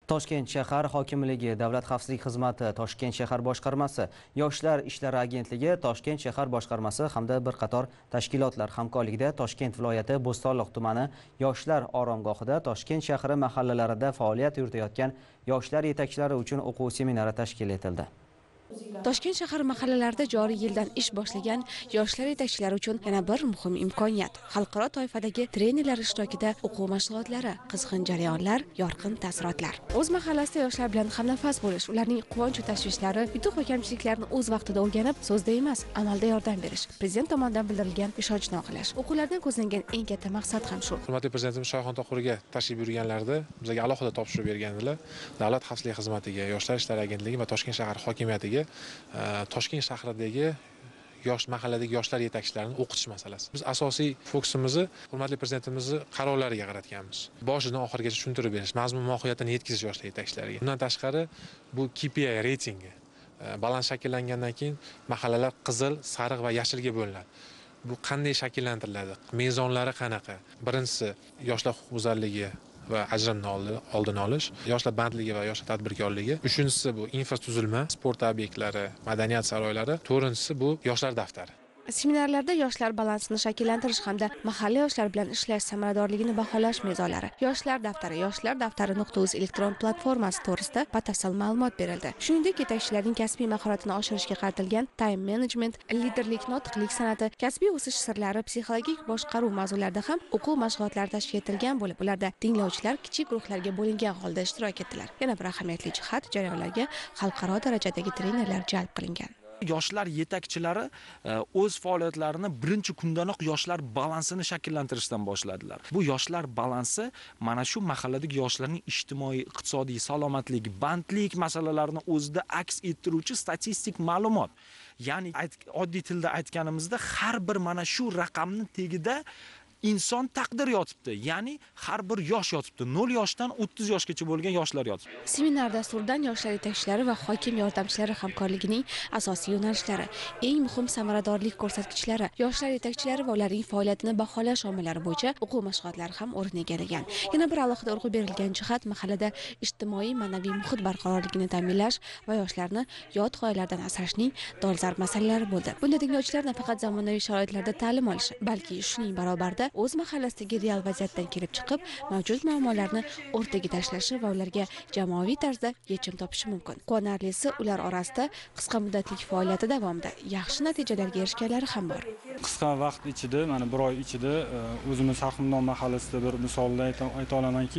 Toshkent shahar hokimligi, Davlat xavfsizlik xizmati, Toshkent shahar boshqarmasi, Yoshlar ishlari agentligi, Toshkent shahar boshqarmasi hamda bir qator tashkilotlar hamkorligida Toshkent viloyati Bo'stonliq tumani Yoshlar oromgohida Toshkent shahri mahallalarida faoliyat yuritayotgan yoshlar yetakchilari uchun o'quv seminari tashkil etildi. Toshkent shahar mahallalarida joriy yildan ish boshlagan yoshlar yetakchilari uchun yana bir muhim imkoniyat. Xalqaro toifadagi trenerlar ishtirokida o'quv mashg'ulotlari, qizg'in jarayonlar, yorqin taassurotlar. O'z mahallasida yoshlar bilan hamnafas bo'lish, ularning quvonch va tashvishlari, yutuq va kamchiliklarni o'z vaqtida o'rganib, so'zda emas, amalda yordam berish. Prezident tomonidan bildirilgan ishonchni oqlash. O'quvlardan ko'zlangan eng katta maqsad ham shu. Hurmatli Prezidentimiz Shoyxon Tohurga tashrif buyurganlarida bizga alohida topshiriq bergandilar. Davlat xavfsizlik xizmatiga, Yoshlar ishlari agentligi va Toshkent shahar hokimiyatiga Toshkent shahridagi mahalladagi yoshlar yetakchilarini o'qitish masalasi. Biz asosiy fokusimizni hurmatli prezidentimizni qarorlariga qaratganmiz. Boshidan oxirigacha tushuntirib berish, mazmun mohiyatini yetkazish yoshlar yetakchilariga. Bundan tashqari bu KPI reytingi balans shakllangandan keyin mahallalar qizil, sariq va yashilga bo'linadi. Bu qanday shakllantiriladi? Mezonlari qanaqa? Birinchisi yoshlar huquqbuzarligi va ajrimni oldini olish, yoshlar bandligi va yoshlar tadbirkorligi. Uchinchisi bu infratuzilma, sport obyektlari, madaniyat saroylari. To'rtinchisi bu yoshlar daftari. Seminarlarda yoshlar balansini shakllantirish hamda mahalla yoshlar bilan ishlash samaradorligini baholash mezonlari, yoshlar daftari.uz elektron platformasi to'g'risida batafsil ma'lumot berildi. Shuningdek, yetakchilarning kasbiy mahoratini oshirishga qaratilgan time management, liderlik, notiqlik san'ati, kasbiy o'sish sirlari, psixologik boshqaruv mavzularida ham o'quv mashg'ulotlari tashkil etilgan bo'lib, ularda tinglovchilar kichik guruhlarga bo'lingan holda ishtirok etdilar. Yana bir ahamiyatli jihat, jarayonlarga xalqaro darajadagi trenerlar jalb qilingan. Yoshlar yetakchilari o'z faoliyatlarini birinchi kundanoq yoshlar balansini shakllantirishdan boshladilar. Bu yoshlar balansi mana shu mahalladagi yoshlarning ijtimoiy, iqtisodiy, salomatlik, bandlik masalalarini o'zida aks ettiruvchi statistik ma'lumot. Ya'ni oddiy tilda aytganimizda har bir mana shu raqamni tagida inson taqdir yotibdi. Ya'ni har bir yosh yotibdi. 0 yoshdan 30 yoshgacha bo'lgan yoshlar yotibdi. Seminar dasturidan yoshlar yetakchilari va hokim yordamchilari hamkorligining asosiy yo'nalishlari, eng muhim samaradorlik ko'rsatkichlari, yoshlar yetakchilari va ularning faoliyatini baholash omillari bo'yicha o'quv mashg'ulotlari ham o'rin egallagan. Yana bir alohida urg'u berilgan jihat mahallada ijtimoiy ma'naviy muhit barqarorligini ta'minlash va yoshlarni yot g'oyalardan asrashning dolzarb masalalari bo'ldi. Bunda tinglovchilar nafaqat zamonaviy sharoitlarda ta'lim olishi, balki shuning barobarida o'z mahallasidagi real vaziyatdan kelib chiqib, mavjud muammolarni o'rtaga tashlashi va ularga jamoaviy tarzda yechim topishi mumkin. Quvonarlisi, ular orasida qisqa muddatli faoliyati davomida yaxshi natijalarga erishganlari ham bor. Qisqa vaqt ichida, mana 1 oy ichida o'zimiz Sahimdon mahallasida bir misolda ayta olamanki,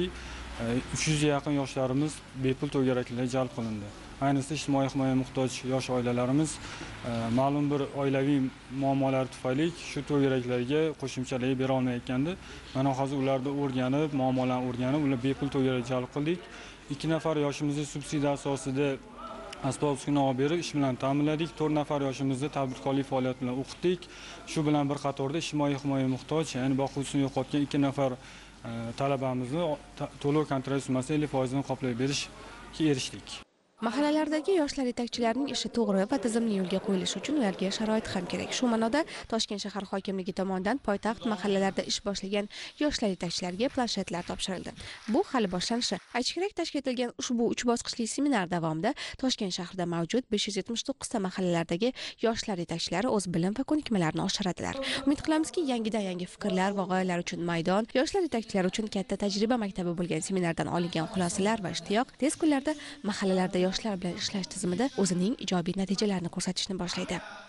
300 ga yaqin yoshlarimiz bepul to'garaklarga jalb qilindi. Ayniqsa ijtimoiy himoyaga muhtoj yosh oilalarimiz ma'lum bir oilaviy muammolar tufayli shu to'garaklarga qo'shimchalar bera olmayotgandi. Mana hozir ularni o'rganib, muammolarni o'rganib, ular bepul to'garak jalb qildik. 2 nafar yoshimizni subsidiya asosida asbob-uskuna olib berib ish bilan ta'minladik. 4 nafar yoshimizni tadbirkorlik faoliyati bilan o'qitdik. Shu bilan bir qatorda ijtimoiy himoyaga muhtoj, ya'ni boquvchisini yo'qotgan 2 nafar talabamizni to'lov kontrakt summasi 50% ni qoplab berishga erishdik. Mahallalardagi yoshlar yetakchilarining ishi to'g'ri va tizimli yo'lga qo'yilishi uchun ularga sharoit ham kerak. Shu ma'noda Toshkent shahar hokimligi tomonidan poytaxt mahallalarida ish boshlagan yoshlar yetakchilariga planshetlar topshirildi. Bu hali boshlanishi. Aytish kerak, tashkil etilgan ushbu 3 bosqichli seminar davomida Toshkent shahrida mavjud 579 ta mahallalardagi yoshlar yetakchilari o'z bilim va ko'nikmalarini oshiradilar. Umid qilamizki, yangi fikrlar va g'oyalar uchun maydon, yoshlar yetakchilari uchun katta tajriba maktabi bo'lgan seminardan olingan xulosalar va ishtiyoq tez kunlarda mahallalarda yoshlar bilan ishlash tizimida o'zining ijobiy natijalarini ko'rsatishni boshlaydi.